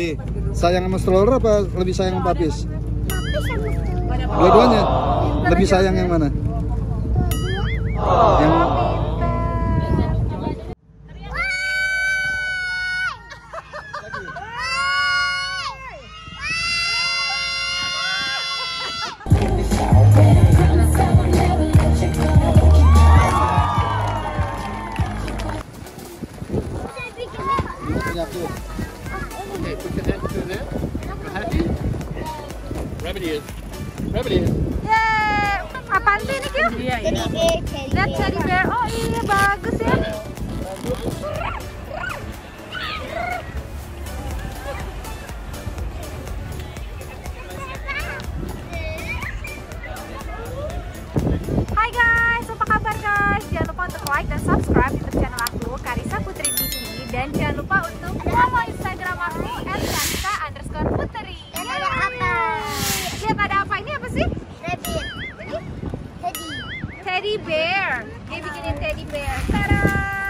lebih sayang sama stroller apa lebih sayang sama papis? Papis. Dua-duanya. Lebih sayang yang mana? Yang Okay, put your hands through there. You're happy? Rabbit ears. Rabbit ears. Yeay, apaan sih ini Kyu? Iya, Lihat teddy bear. Oh iya bagus ya. Hai guys, apa kabar guys? Jangan lupa untuk like dan subscribe YouTube channel aku Karissa Putri TV, dan jangan lupa untuk follow Instagram aku @karissa_putri. Ada apa? Lihat ada apa, ini apa sih? Rabbit. Ini Teddy. teddy bear. Dia bikinin teddy bear. Tada!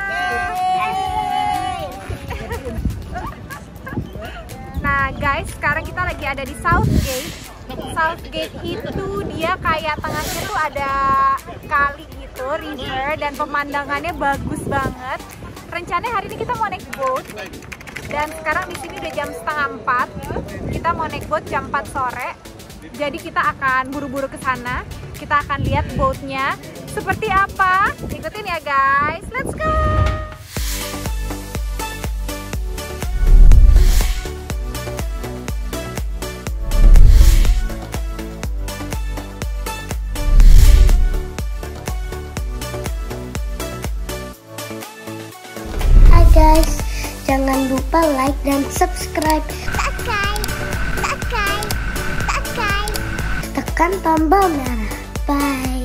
Nah guys, sekarang kita lagi ada di Southgate. Southgate itu dia kayak tengahnya tuh ada kali gitu, river, dan pemandangannya bagus banget. Rencananya hari ini kita mau naik boat, dan sekarang di sini udah jam 3:30. Kita mau naik boat jam 4 sore. Jadi kita akan buru-buru ke sana. Kita akan lihat boatnya seperti apa. Ikutin ya guys. Let's go. Hai guys, jangan lupa like dan subscribe. Tekan tombol merah. Bye.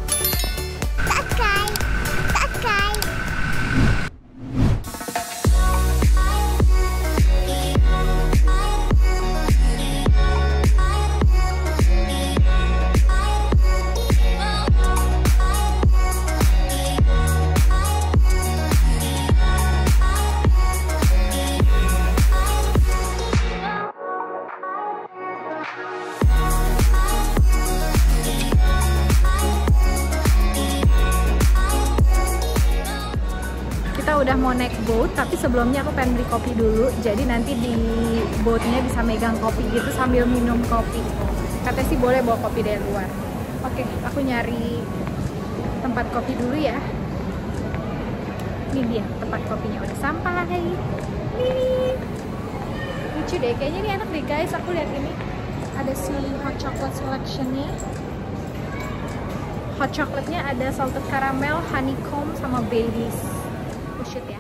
Kita udah mau naik boat, tapi sebelumnya aku pengen beli kopi dulu. Jadi nanti di boatnya bisa megang kopi gitu sambil minum kopi. Katanya sih boleh bawa kopi dari luar. Oke, aku nyari tempat kopi dulu ya. Ini dia tempat kopinya, udah sampai. Nih, lucu deh, kayaknya ini enak deh guys. Aku lihat ini ada si hot chocolate selectionnya. Hot chocolate-nya ada salted caramel, honeycomb, sama Baileys. Shoot ya.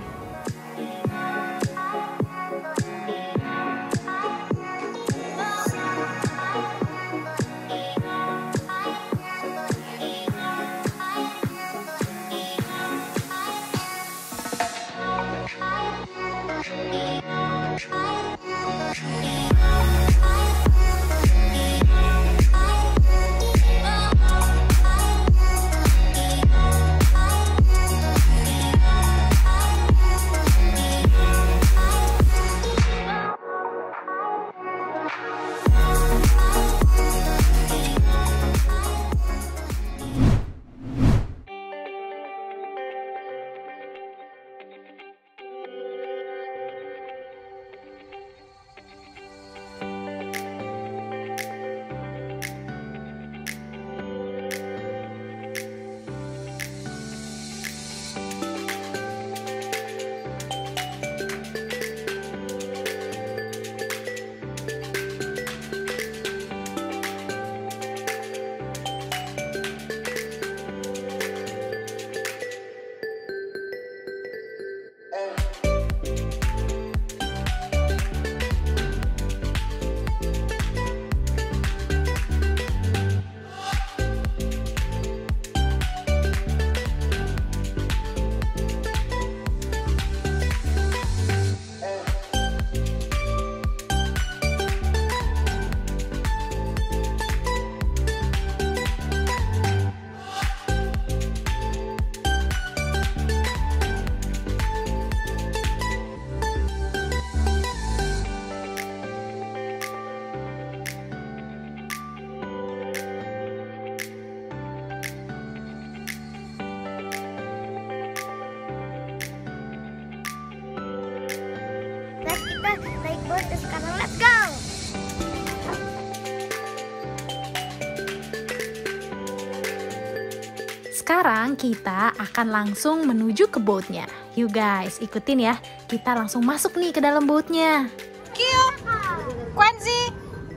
Sekarang kita akan langsung menuju ke boatnya. Yuk guys, ikutin ya. Kita langsung masuk nih ke dalam boatnya. Q, Quenzi,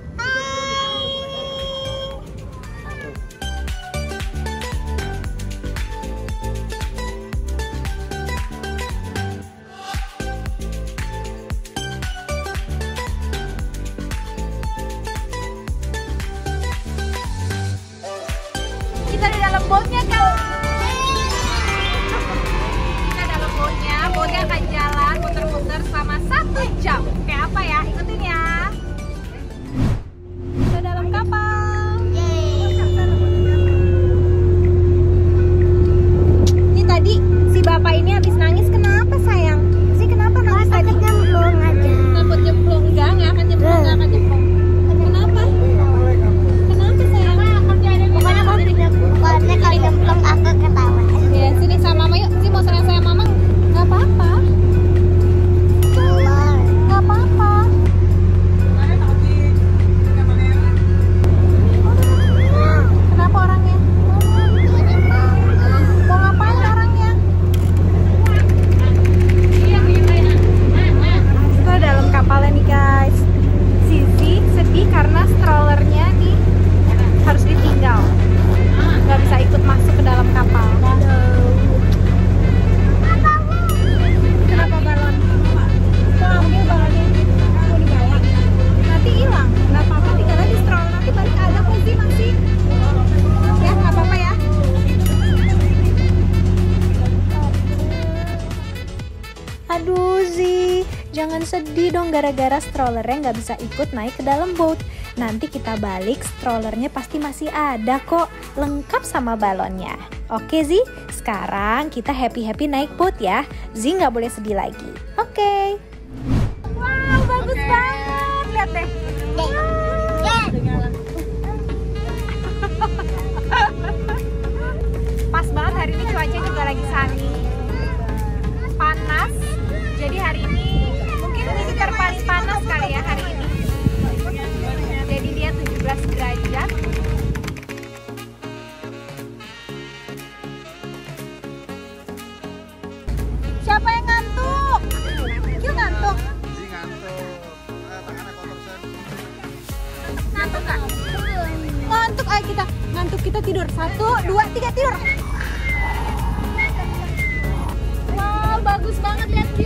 kita di dalam boatnya guys. Kita dalam boatnya akan jalan muter-muter selama 1 jam. Kayak apa ya? Ikutin ya. Kita dalam kapal. Ini tadi si bapak ini habis nangis. Kenapa sayang? Si kenapa nangis tadi? Nyemplung aja. Takut nyemplung? Enggak akan nyemplung, enggak akan nyemplung. Kenapa? Kenapa sayang? Pokoknya kalau nyemplung aku ketawa. Ya, sini sama mama yuk. Si mau sayang mama. Enggak apa-apa. Enggak apa-apa. Kenapa orangnya? Mau ngapain orangnya? Kita dalam kapalnya nih guys. Sisi sedih karena strollernya nih harus ditinggal. Nggak bisa ikut masuk ke dalam kapal. Kenapa balon? Kok ambil balonnya? Mau dibawa? Nanti hilang. Nggak apa-apa, tinggal aja stroller. Nanti balik ada kok sih masih. Ya nggak apa-apa ya. Aduh Zi, jangan sedih dong gara-gara strollernya nggak bisa ikut naik ke dalam boat. Nanti kita balik, strollernya pasti masih ada kok, lengkap sama balonnya. Oke Zi, sekarang kita happy-happy naik boat ya. Zi nggak boleh sedih lagi. Oke. Wow, bagus banget. Lihat deh. Pas banget hari ini cuaca juga lagi sunny. Panas. Jadi hari ini mungkin sekitar paling panas kali ya hari ini. Jadi dia 17 derajat. Siapa yang ngantuk? Q ngantuk. Si ngantuk. Tangannya kotor sen. Ngantuk kan? Ngantuk ayo kita. Ngantuk kita tidur. 1, 2, 3 tidur. Wow, bagus banget ya Q.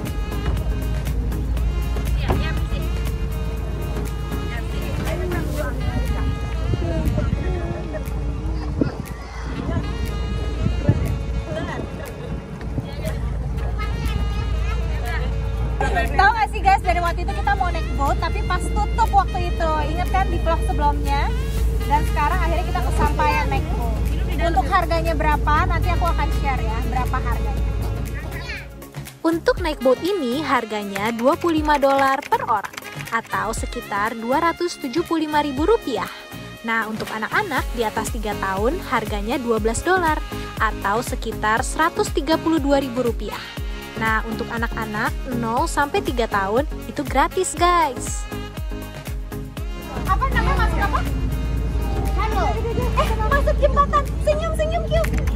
Tahu gak sih guys, dari waktu itu kita mau naik boat tapi pas tutup waktu itu. Ingat kan di vlog sebelumnya? Dan sekarang akhirnya kita kesampaian naik boat. Untuk harganya berapa, nanti aku akan share ya berapa harganya. Untuk naik boat ini harganya $25 per orang atau sekitar Rp275.000. Nah, untuk anak-anak di atas 3 tahun harganya $12 atau sekitar Rp132.000. Nah, untuk anak-anak 0 sampai 3 tahun itu gratis, guys. Apa namanya, masuk apa? Halo. Masuk jembatan. Senyum Q.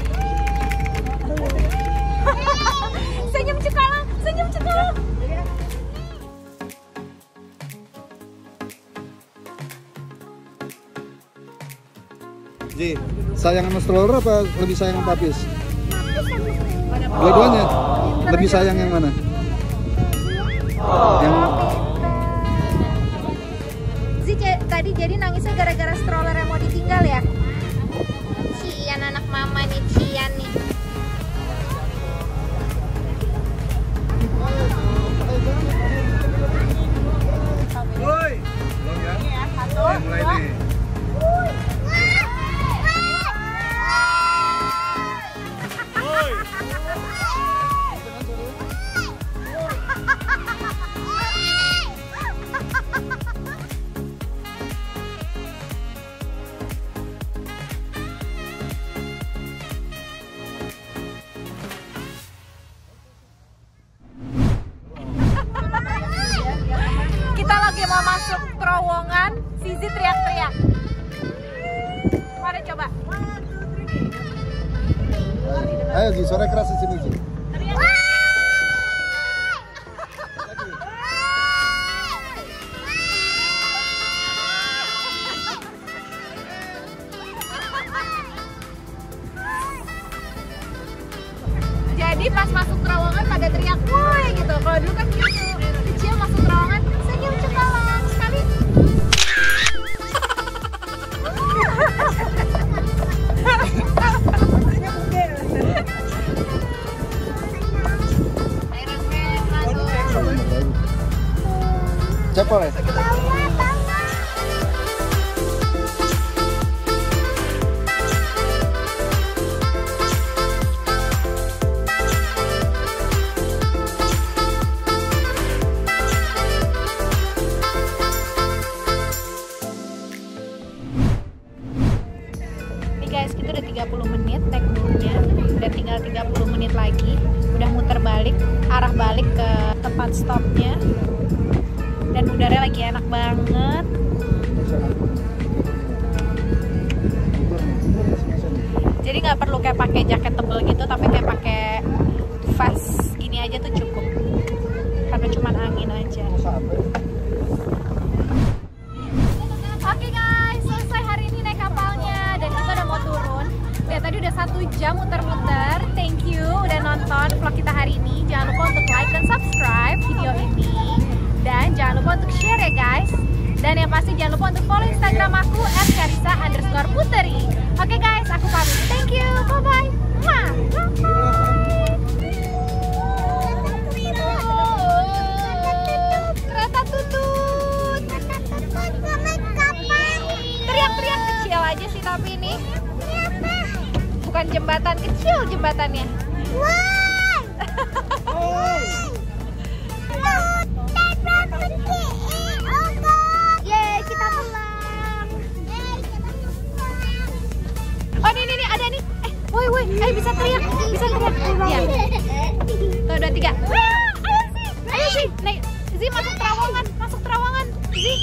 Senyum cekalang. Ji, sayang sama stroller apa lebih sayang sama papis? Dua-duanya. Lebih sayang yang mana? Yang Zi tadi jadi nangisnya gara-gara stroller yang mau ditinggal ya? Cian anak mama nih, Cian nih. Woi, belum ya? Iya, 1, 2. Mulai nih. Kita lagi mau masuk terowongan, Zizi teriak-teriak. Mari coba. Ayo Ji, suara keras di sini Ji. Jadi pas masuk terowongan pada teriak woi gitu. Kalau dulu kan gitu, kecil masuk terowongan senyum cekalang sekali. Siapa ya? Guys, kita udah 30 menit naik bootnya dan tinggal 30 menit lagi udah muter balik, arah balik ke tempat stopnya dan udara lagi enak banget. Jadi nggak perlu kayak pakai jaket tebel gitu, tapi kayak pakai vest ini aja tuh cukup karena cuman angin aja. Oke guys, selesai hari ini naik kapalnya dan kita udah mau turun. Ya tadi udah 1 jam muter-muter. Thank you udah nonton vlog kita hari ini. Jangan lupa untuk like dan subscribe video ini. Dan jangan lupa untuk share ya guys. Dan yang pasti jangan lupa untuk follow Instagram aku @karisa_puteri. Oke guys, aku pamit. Thank you. Bye-bye. Kereta tutut. Teriak-teriak kecil aja sih tapi ini. Bukan jembatan kecil jembatannya. Yeay, kita pulang. Oh ini ada nih. Woi, bisa teriak, Ya. Tuh, 2, 3. Ayo sih, naik. Zi masuk terowongan, Zi.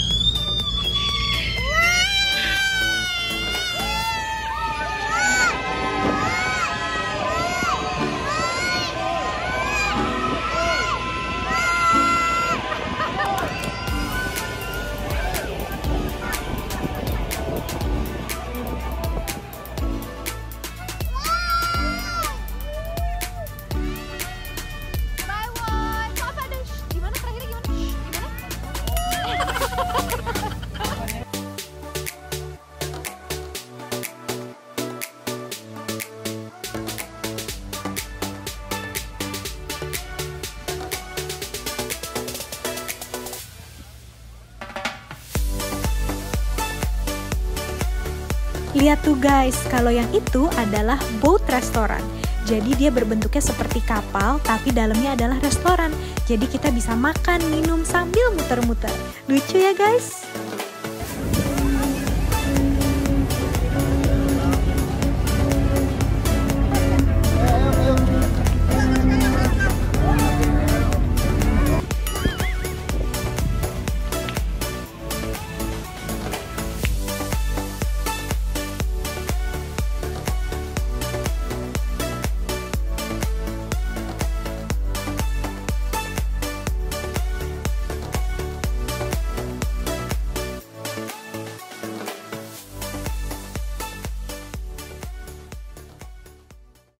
Lihat tuh guys, kalau yang itu adalah boat restoran. Jadi dia berbentuknya seperti kapal, tapi dalamnya adalah restoran. Jadi kita bisa makan, minum sambil muter-muter. Lucu ya guys?